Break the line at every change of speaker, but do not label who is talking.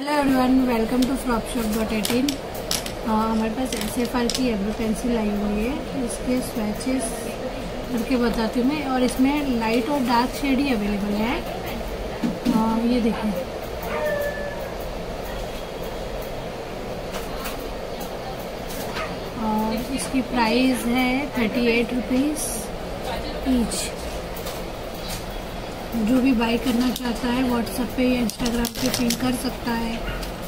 Hello everyone, welcome to फ्रॉपशॉप.18। हमारे पास SFR की एब्रो पेंसिल आई हुई है। इसके स्वैचेस करके बताती हूँ मैं, और इसमें लाइट और डार्क शेड ही अवेलेबल है। ये देखें, और इसकी प्राइस है 38 रुपीज़ ईच। जो भी बाई करना चाहता है व्हाट्सएप पे या इंस्टाग्राम पे पिन कर सकता है।